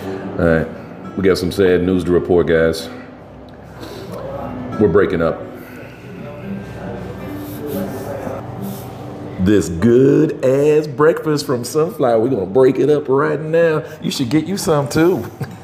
All right, we got some sad news to report, guys. We're breaking up. This good ass breakfast from Sunflower, we're gonna break it up right now. You should get you some too.